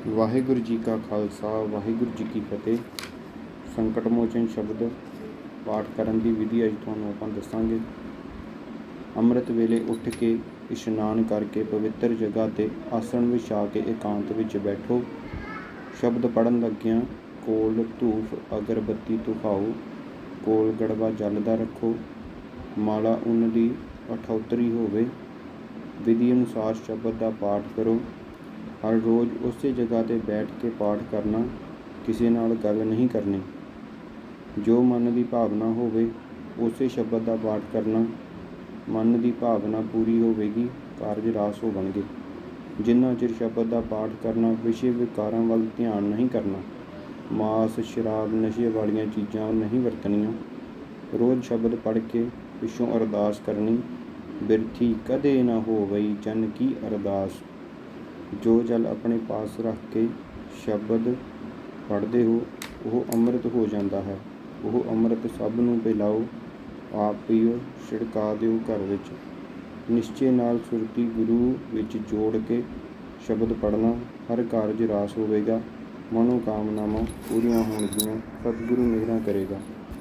ਵਾਹਿਗੁਰੂ ਜੀ ਕਾ ਖਾਲਸਾ ਵਾਹਿਗੁਰੂ ਜੀ ਕੀ ਫਤਿਹ। ਸੰਕਟ ਮੋਚਨ ਸ਼ਬਦ ਪਾਠ ਕਰਨ ਦੀ ਵਿਧੀ ਅੱਜ ਤੁਹਾਨੂੰ ਆਪਾਂ ਦੱਸਾਂਗੇ। ਅੰਮ੍ਰਿਤ ਵੇਲੇ ਉੱਠ ਕੇ ਇਸ਼ਨਾਨ ਕਰਕੇ ਪਵਿੱਤਰ ਜਗ੍ਹਾ 'ਤੇ ਆਸਣ ਵਿਛਾ ਕੇ ਇਕਾਂਤ ਵਿੱਚ ਬੈਠੋ। ਸ਼ਬਦ ਪੜ੍ਹਨ ਲੱਗਿਆਂ ਕੋਲ ਧੂਫ ਅਗਰਬੱਤੀ ਧੁਖਾਓ, ਕੋਲ ਗੜਵਾ ਜਲ ਦਾ ਰੱਖੋ, ਮਾਲਾ ਉੱਨ ਦੀ ਅਠੋਤਰੀ ਹੋਵੇ। ਵਿਧੀ ਅਨੁਸਾਰ ਸ਼ਬਦ ਦਾ ਪਾਠ ਕਰੋ। ਹਰ ਰੋਜ਼ ਉਸੇ ਜਗ੍ਹਾ 'ਤੇ ਬੈਠ ਕੇ ਪਾਠ ਕਰਨਾ, ਕਿਸੇ ਨਾਲ ਗੱਲ ਨਹੀਂ ਕਰਨੀ। ਜੋ ਮਨ ਦੀ ਭਾਵਨਾ ਹੋਵੇ ਉਸੇ ਸ਼ਬਦ ਦਾ ਪਾਠ ਕਰਨਾ। ਮਨ ਦੀ ਭਾਵਨਾ ਪੂਰੀ ਹੋਵੇਗੀ, ਕਾਰਜ ਰਾਸ ਹੋਣਗੇ। ਜਿੰਨਾ ਚਿਰ ਸ਼ਬਦ ਦਾ ਪਾਠ ਕਰਨਾ, ਵਿਸ਼ੇ ਵਿਕਾਰਾਂ ਵੱਲ ਧਿਆਨ ਨਹੀਂ ਕਰਨਾ। ਮਾਸ, ਸ਼ਰਾਬ, ਨਸ਼ੇ ਵਾਲੀਆਂ ਚੀਜ਼ਾਂ ਨਹੀਂ ਵਰਤਣੀਆਂ। ਰੋਜ਼ ਸ਼ਬਦ ਪੜ੍ਹ ਕੇ ਪਿੱਛੋਂ ਅਰਦਾਸ ਕਰਨੀ। ਬਿਰਥੀ ਕਦੇ ਨਾ ਹੋਵਈ ਜਨ ਕੀ ਅਰਦਾਸ। ਜੋ ਜਲ ਆਪਣੇ ਪਾਸ ਰੱਖ ਕੇ ਸ਼ਬਦ ਪੜ੍ਹਦੇ ਹੋ ਉਹ ਅੰਮ੍ਰਿਤ ਹੋ ਜਾਂਦਾ ਹੈ। ਉਹ ਅੰਮ੍ਰਿਤ ਸਭ ਨੂੰ ਪਿਲਾਓ, ਆਪ ਪੀਓ, ਛਿੜਕਾ ਦਿਓ ਘਰ ਵਿੱਚ। ਨਿਸ਼ਚੇ ਨਾਲ ਸੁਰਤੀ ਗੁਰੂ ਵਿੱਚ ਜੋੜ ਕੇ ਸ਼ਬਦ ਪੜ੍ਹਨਾ, ਹਰ ਕਾਰਜ ਰਾਸ ਹੋਵੇਗਾ, ਮਨੋਕਾਮਨਾਵਾਂ ਪੂਰੀਆਂ ਹੋਣਗੀਆਂ, ਸਤਿਗੁਰੂ ਮਿਹਰਾਂ ਕਰੇਗਾ।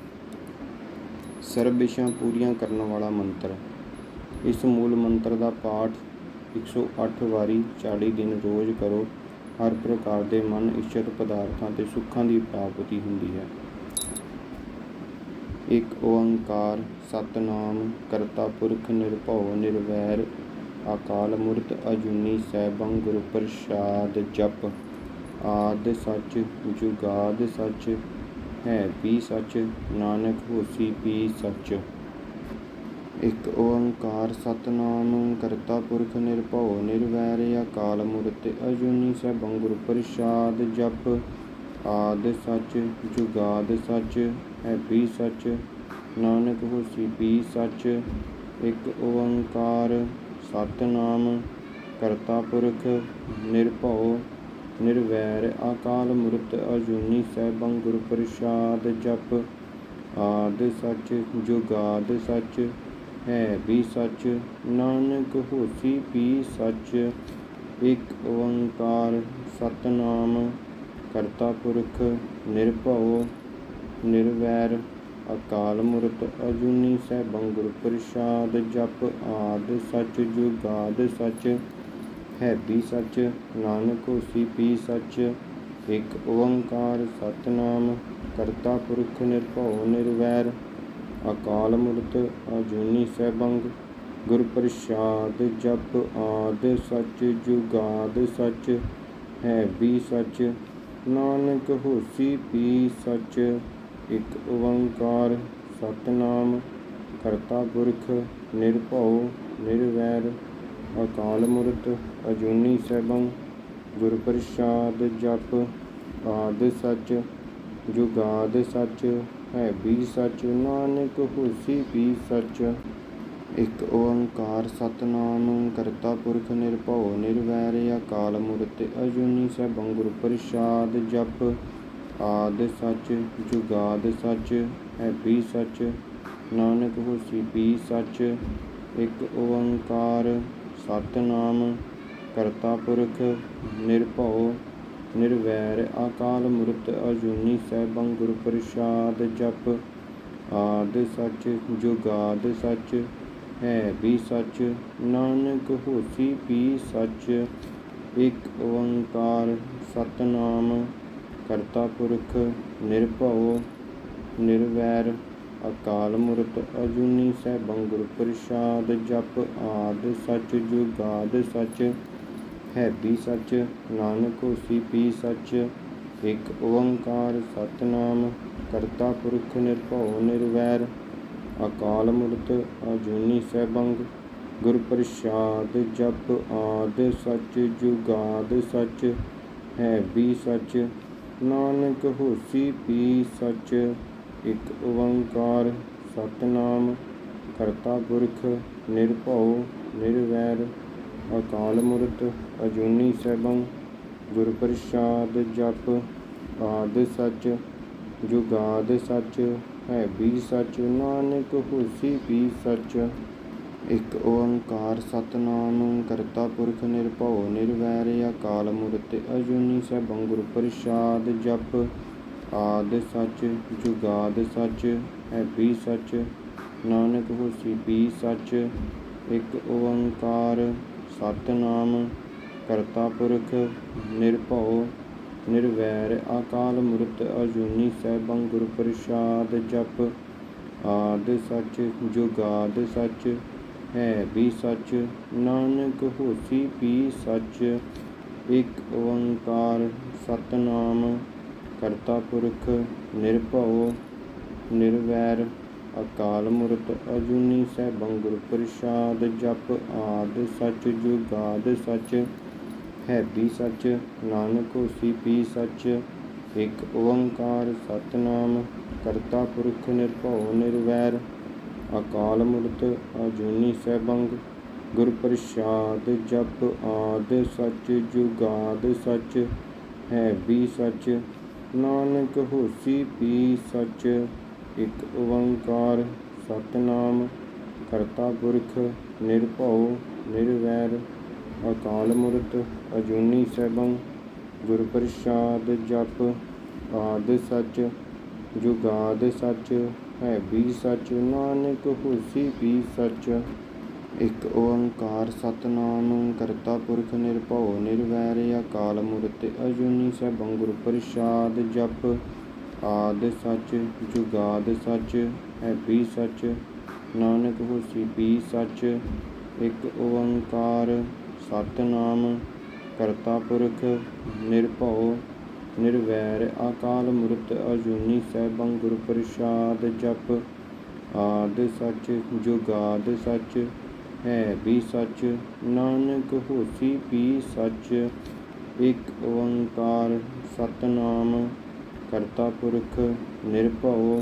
ਸਰਬ ਇੱਛਾ ਪੂਰੀਆਂ ਕਰਨ ਵਾਲਾ ਮੰਤਰ। ਇਸ ਮੂਲ ਮੰਤਰ ਦਾ ਪਾਠ 108 ਵਾਰੀ 40 ਦਿਨ ਰੋਜ਼ ਕਰੋ। ਹਰ ਪ੍ਰਕਾਰ ਦੇ ਮਨ ਇੱਛਤ ਪਦਾਰਥਾਂ ਤੇ ਸੁੱਖਾਂ ਦੀ ਪ੍ਰਾਪਤੀ ਹੁੰਦੀ ਹੈ। ਇੱਕ ਓੰਕਾਰ ਸਤਿਨਾਮ ਕਰਤਾ ਪੁਰਖ ਨਿਰਭਉ ਨਿਰਵੈਰ ਅਕਾਲ ਮੂਰਤ ਅਜੂਨੀ ਸੈਭੰ ਗੁਰ ਪ੍ਰਸਾਦ। ਜਪ ਆਦਿ ਸੱਚ ਜੁਗਾਦ ਸੱਚ ਹੈ ਵੀ ਸੱਚ, ਨਾਨਕ ਹੋਸੀ ਵੀ ਸੱਚ। ਇੱਕ ਓੰਕਾਰ ਸਤਿਨਾਮ ਕਰਤਾ ਪੁਰਖ ਨਿਰਭਉ ਨਿਰਵੈਰ ਅਕਾਲ ਮੂਰਤ ਅਜੂਨੀ ਸੈਭੰ ਗੁਰ ਪ੍ਰਸਾਦ। ਜਪ ਆਦਿ ਸੱਚ ਜੁਗਾਦ ਸੱਚ ਹੈ ਵੀ ਸੱਚ, ਨਾਨਕ ਹੋਸੀ ਵੀ ਸੱਚ। ਇੱਕ ਓੰਕਾਰ ਸਤਿਨਾਮ ਕਰਤਾ ਪੁਰਖ ਨਿਰਭਉ ਨਿਰਵੈਰ ਅਕਾਲ ਮੂਰਤ ਅਜੂਨੀ ਸੈਭੰ ਗੁਰ ਪ੍ਰਸਾਦ। ਜਪ ਆਦਿ ਸੱਚ ਜੁਗਾਦ ਸੱਚ ਹੈ ਵੀ ਸੱਚ, ਨਾਨਕ ਹੋਸੀ ਵੀ ਸੱਚ। ਇੱਕ ਓੰਕਾਰ ਸਤਿਨਾਮ ਕਰਤਾ ਪੁਰਖ ਨਿਰਭਉ ਨਿਰਵੈਰ ਅਕਾਲ ਮੂਰਤ ਅਜੂਨੀ ਸੈਭੰ ਗੁਰ ਪ੍ਰਸਾਦ। ਜਪ ਆਦਿ ਸੱਚ ਜੁਗਾਦ ਸੱਚ ਹੈ ਵੀ ਸੱਚ, ਨਾਨਕ ਹੋਸੀ ਵੀ ਸੱਚ। ਇੱਕ ਓੰਕਾਰ ਸਤਿਨਾਮ ਕਰਤਾ ਪੁਰਖ ਨਿਰਭਉ ਨਿਰਵੈਰ ਅਕਾਲ ਮੂਰਤ ਅਜੂਨੀ ਸੈਭੰ ਗੁਰ ਪ੍ਰਸਾਦ। ਜਪ ਆਦਿ ਸੱਚ ਜੁਗਾਦ ਸੱਚ ਹੈ ਵੀ ਸੱਚ, ਨਾਨਕ ਹੋਸੀ ਵੀ ਸੱਚ। ਇੱਕ ਓੰਕਾਰ ਸਤਿਨਾਮ ਕਰਤਾ ਪੁਰਖ ਨਿਰਭਉ ਨਿਰਵੈਰ ਅਕਾਲ ਮੂਰਤ ਅਜੂਨੀ ਸੈਭੰ ਗੁਰ ਪ੍ਰਸਾਦ। ਜਪ ਆਦਿ ਸੱਚ ਜੁਗਾਦ ਸੱਚ ਹੈ ਵੀ ਸੱਚ, ਨਾਨਕ ਹੋਸੀ ਵੀ ਸੱਚ। ਇੱਕ ਓੰਕਾਰ ਸਤਿਨਾਮ ਕਰਤਾ ਪੁਰਖ ਨਿਰਭਉ ਨਿਰਵੈਰ ਅਕਾਲ ਮੂਰਤ ਅਜੂਨੀ ਸੈਭੰ ਗੁਰ ਪ੍ਰਸਾਦ। ਜਪ ਆਦਿ ਸੱਚ ਜੁਗਾਦ ਸੱਚ ਹੈ ਵੀ ਸੱਚ, ਨਾਨਕ ਹੋਸੀ ਵੀ ਸੱਚ। ਇੱਕ ਓੰਕਾਰ ਸਤਿਨਾਮ ਕਰਤਾ ਪੁਰਖ ਨਿਰਭਉ ਨਿਰਵੈਰ ਅਕਾਲ ਮੂਰਤ ਅਜੂਨੀ ਸੈਭੰ ਗੁਰ ਪ੍ਰਸਾਦ। ਜਪ ਆਦਿ ਸੱਚ ਜੁਗਾਦ ਸੱਚ ਹੈ ਵੀ ਸੱਚ, ਨਾਨਕ ਹੋਸੀ ਵੀ ਸੱਚ। ਇੱਕ ਓੰਕਾਰ ਸਤਿਨਾਮ ਕਰਤਾ ਪੁਰਖ ਨਿਰਭਉ ਨਿਰਵੈਰ ਅਕਾਲ ਮੂਰਤ ਅਜੂਨੀ ਸੈਭੰ ਗੁਰ ਪ੍ਰਸਾਦ। ਜਪ ਆਦਿ ਸੱਚ ਜੁਗਾਦ ਸੱਚ ਹੈ ਵੀ ਸੱਚ, ਨਾਨਕ ਹੋਸੀ ਵੀ ਸੱਚ। ਇੱਕ ਓੰਕਾਰ ਸਤਿਨਾਮ ਕਰਤਾ ਪੁਰਖ ਨਿਰਭਉ ਨਿਰਵੈਰ ਅਕਾਲ ਮੂਰਤ ਅਜੂਨੀ ਸੈਭੰ ਗੁਰ ਪ੍ਰਸਾਦ। ਜਪ ਆਦਿ ਸੱਚ ਜੁਗਾਦ ਸੱਚ ਹੈ ਵੀ ਸੱਚ, ਨਾਨਕ ਹੋਸੀ ਵੀ ਸੱਚ। ਇੱਕ ਓੰਕਾਰ ਸਤਿਨਾਮ ਕਰਤਾ ਪੁਰਖ ਨਿਰਭਉ ਨਿਰਵੈਰ ਅਕਾਲ ਮੂਰਤ ਅਜੂਨੀ ਸੈਭੰ ਗੁਰ ਪ੍ਰਸਾਦ। ਜਪ ਆਦਿ ਸੱਚ ਜੁਗਾਦ ਸੱਚ ਹੈ ਵੀ ਸੱਚ, ਨਾਨਕ ਹੋਸੀ ਵੀ ਸੱਚ। ਇੱਕ ਓੰਕਾਰ ਸਤਿਨਾਮ ਕਰਤਾ ਪੁਰਖ ਨਿਰਭਉ ਨਿਰਵੈਰ ਅਕਾਲ ਮੂਰਤਿ ਅਜੂਨੀ ਸੈਭੰ ਗੁਰ ਪ੍ਰਸਾਦ। ਜਪ ਆਦਿ ਸੱਚ ਜੁਗਾਦਿ ਸੱਚ ਹੈ ਵੀ ਸੱਚ ਨਾਨਕ ਹੋਸੀ ਵੀ ਸੱਚ। ਇੱਕ ਓੰਕਾਰ ਸਤਿਨਾਮ ਕਰਤਾ ਪੁਰਖ ਨਿਰਭਉ ਨਿਰਵੈਰ ਅਕਾਲ ਮੂਰਤਿ ਅਜੂਨੀ ਸੈਭੰ ਗੁਰ ਪ੍ਰਸਾਦ। ਜਪ ਆਦਿ ਸੱਚ ਜੁਗਾਦਿ ਸੱਚ ਹੈ ਵੀ ਸੱਚ ਨਾਨਕ ਹੋਸੀ ਵੀ ਸੱਚ। ਇੱਕ ਓੰਕਾਰ ਸਤਿਨਾਮ ਕਰਤਾ ਪੁਰਖ ਨਿਰਭਉ ਨਿਰਵੈਰ ਅਕਾਲ ਮੂਰਤਿ ਅਜੂਨੀ ਸੈਭੰ ਗੁਰ ਪ੍ਰਸਾਦ। ਜਪ ਆਦਿ ਸੱਚ ਜੁਗਾਦਿ ਸੱਚ ਹੈ ਵੀ ਸੱਚ ਨਾਨਕ ਹੋਸੀ ਵੀ ਸੱਚ। ਇੱਕ ਓੰਕਾਰ ਸਤਿਨਾਮ ਕਰਤਾ ਪੁਰਖ ਨਿਰਭਉ ਨਿਰਵੈਰ ਅਕਾਲ ਮੂਰਤਿ ਅਜੂਨੀ ਸੈਭੰ ਗੁਰ ਪ੍ਰਸਾਦ। ਜਪ ਆਦਿ ਸੱਚ ਜੁਗਾਦਿ ਸੱਚ ਹੈ ਵੀ ਸੱਚ ਨਾਨਕ ਹੋਸੀ ਵੀ ਸੱਚ। ਇੱਕ ਓੰਕਾਰ ਸਤਿਨਾਮ ਕਰਤਾ ਪੁਰਖ ਨਿਰਭਉ ਨਿਰਵੈਰ ਅਕਾਲ ਮੂਰਤਿ ਅਜੂਨੀ ਸੈਭੰ ਗੁਰ ਪ੍ਰਸਾਦ। ਜਪ ਆਦਿ ਸੱਚ ਜੁਗਾਦਿ ਸੱਚ ਹੈ ਵੀ ਸੱਚ ਨਾਨਕ ਹੋਸੀ ਵੀ ਸੱਚ। ਇੱਕ ਓੰਕਾਰ ਸਤਿਨਾਮ ਕਰਤਾ ਪੁਰਖ ਨਿਰਭਉ ਨਿਰਵੈਰ ਅਕਾਲ ਮੂਰਤਿ ਅਜੂਨੀ ਸੈਭੰ ਗੁਰ ਪ੍ਰਸਾਦ। ਜਪ ਆਦਿ ਸੱਚ ਜੁਗਾਦਿ ਸੱਚ ਹੈ ਵੀ ਸੱਚ ਨਾਨਕ ਹੋਸੀ ਵੀ ਸੱਚ। ਇੱਕ ਓੰਕਾਰ ਸਤਿਨਾਮ ਕਰਤਾ ਪੁਰਖ ਨਿਰਭਉ ਨਿਰਵੈਰ ਅਕਾਲ ਮੂਰਤਿ ਅਜੂਨੀ ਸੈਭੰ ਗੁਰ ਪ੍ਰਸਾਦ। ਜਪ ਆਦਿ ਸੱਚ ਜੁਗਾਦਿ ਸੱਚ ਹੈ ਵੀ ਸੱਚ ਨਾਨਕ ਹੋਸੀ ਵੀ ਸੱਚ। ਇੱਕ ਓੰਕਾਰ ਸਤਿਨਾਮ ਕਰਤਾ ਪੁਰਖ ਨਿਰਭਉ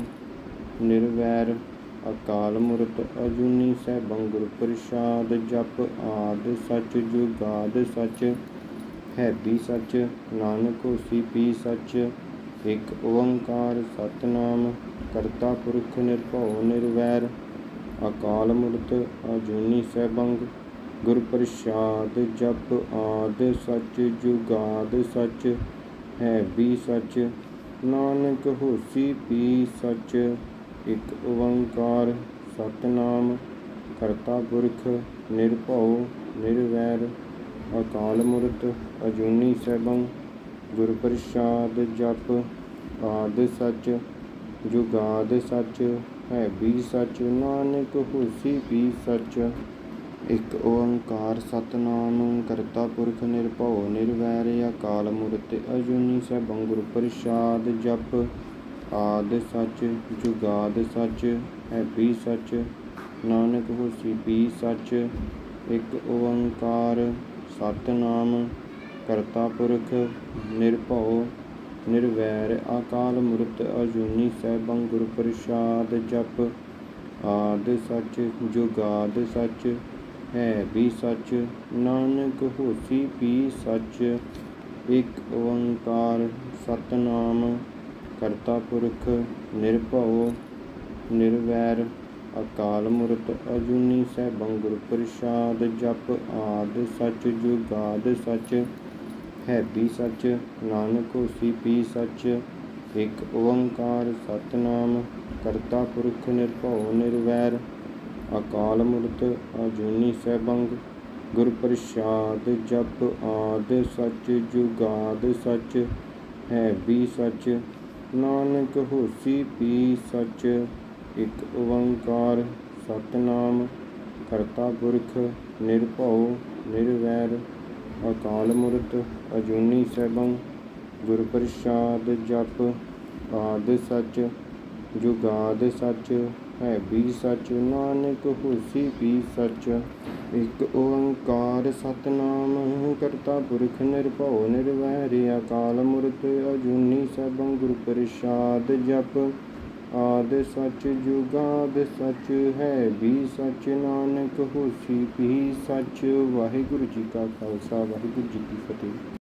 ਨਿਰਵੈਰ ਅਕਾਲ ਮੂਰਤਿ ਅਜੂਨੀ ਸੈਭੰ ਗੁਰ ਪ੍ਰਸਾਦ। ਜਪ ਆਦਿ ਸੱਚ ਜੁਗਾਦਿ ਸੱਚ ਹੈ ਵੀ ਸੱਚ ਨਾਨਕ ਹੋਸੀ ਵੀ ਸੱਚ। ਇੱਕ ਓੰਕਾਰ ਸਤਿਨਾਮ ਕਰਤਾ ਪੁਰਖ ਨਿਰਭਉ ਨਿਰਵੈਰ ਅਕਾਲ ਮੂਰਤਿ ਅਜੂਨੀ ਸੈਭੰ ਗੁਰ ਪ੍ਰਸਾਦ। ਜਪ ਆਦਿ ਸੱਚ ਜੁਗਾਦਿ ਸੱਚ ਹੈ ਵੀ ਸੱਚ ਨਾਨਕ ਹੋਸੀ ਵੀ ਸੱਚ। ਇੱਕ ਓੰਕਾਰ ਸਤਿਨਾਮ ਕਰਤਾ ਪੁਰਖ ਨਿਰਭਉ ਨਿਰਵੈਰ ਅਕਾਲ ਮੂਰਤਿ ਅਜੂਨੀ ਸੈਭੰ ਗੁਰ ਪ੍ਰਸਾਦ। ਜਪ ਆਦਿ ਸੱਚ ਜੁਗਾਦਿ ਸੱਚ ਹੈ ਵੀ ਸੱਚ ਨਾਨਕ ਹੋਸੀ ਵੀ ਸੱਚ। ਇੱਕ ਓੰਕਾਰ ਸਤਿਨਾਮ ਕਰਤਾ ਪੁਰਖ ਨਿਰਭਉ ਨਿਰਵੈਰ ਅਕਾਲ ਮੂਰਤਿ ਅਜੂਨੀ ਸੈਭੰ ਗੁਰ ਪ੍ਰਸਾਦ। ਜਪ ਆਦਿ ਸੱਚ ਜੁਗਾਦਿ ਸੱਚ ਹੈ ਵੀ ਸੱਚ ਨਾਨਕ ਹੋਸੀ ਵੀ ਸੱਚ। ਇੱਕ ਓੰਕਾਰ ਸਤਿਨਾਮ ਕਰਤਾ ਪੁਰਖ ਨਿਰਭਉ ਨਿਰਵੈਰ ਅਕਾਲ ਮੂਰਤਿ ਅਜੂਨੀ ਸੈਭੰ ਗੁਰ ਪ੍ਰਸਾਦ। ਜਪ ਆਦਿ ਸੱਚ ਜੁਗਾਦਿ ਸੱਚ ਹੈ ਵੀ ਸੱਚ ਨਾਨਕ ਹੋਸੀ ਵੀ ਸੱਚ। ਇੱਕ ਓੰਕਾਰ ਸਤਿਨਾਮ ਕਰਤਾ ਪੁਰਖ ਨਿਰਭਉ ਨਿਰਵੈਰ ਅਕਾਲ ਮੂਰਤਿ ਅਜੂਨੀ ਸੈਭੰ ਗੁਰ ਪ੍ਰਸਾਦ। ਜਪ ਆਦਿ ਸੱਚ ਜੁਗਾਦਿ ਸੱਚ ਹੈ ਵੀ ਸੱਚ ਨਾਨਕ ਹੋਸੀ ਵੀ ਸੱਚ। ਇੱਕ ਓੰਕਾਰ ਸਤਿਨਾਮ ਕਰਤਾ ਪੁਰਖ ਨਿਰਭਉ ਨਿਰਵੈਰ ਅਕਾਲ ਮੂਰਤਿ ਅਜੂਨੀ ਸੈਭੰ ਗੁਰ ਪ੍ਰਸਾਦ। ਜਪ ਆਦਿ ਸੱਚ ਜੁਗਾਦਿ ਸੱਚ ਹੈ ਵੀ ਸੱਚ ਨਾਨਕ ਹੋਸੀ ਵੀ ਸੱਚ। ਇੱਕ ਓੰਕਾਰ ਸਤਿਨਾਮ ਕਰਤਾ ਪੁਰਖ ਨਿਰਭਉ ਨਿਰਵੈਰ ਅਕਾਲ ਮੂਰਤਿ ਅਜੂਨੀ ਸੈਭੰ ਗੁਰ ਪ੍ਰਸਾਦ। ਜਪ ਆਦਿ ਸੱਚ ਜੁਗਾਦਿ ਸੱਚ ਹੈ ਵੀ ਸੱਚ ਨਾਨਕ ਹੋਸੀ ਵੀ ਸੱਚ। ਇੱਕ ਓੰਕਾਰ ਸਤਿਨਾਮ ਕਰਤਾ ਪੁਰਖ ਨਿਰਭਉ ਨਿਰਵੈਰ ਅਕਾਲ ਮੂਰਤਿ ਅਜੂਨੀ ਸੈਭੰ ਗੁਰ ਪ੍ਰਸਾਦ। ਜਪ ਆਦਿ ਸੱਚ ਜੁਗਾਦਿ ਸੱਚ ਹੈ ਵੀ ਸੱਚ ਨਾਨਕ ਹੋਸੀ ਵੀ ਸੱਚ। ਵਾਹਿਗੁਰੂ ਜੀ ਕਾ ਖਾਲਸਾ ਵਾਹਿਗੁਰੂ ਜੀ ਕੀ ਫਤਿਹ।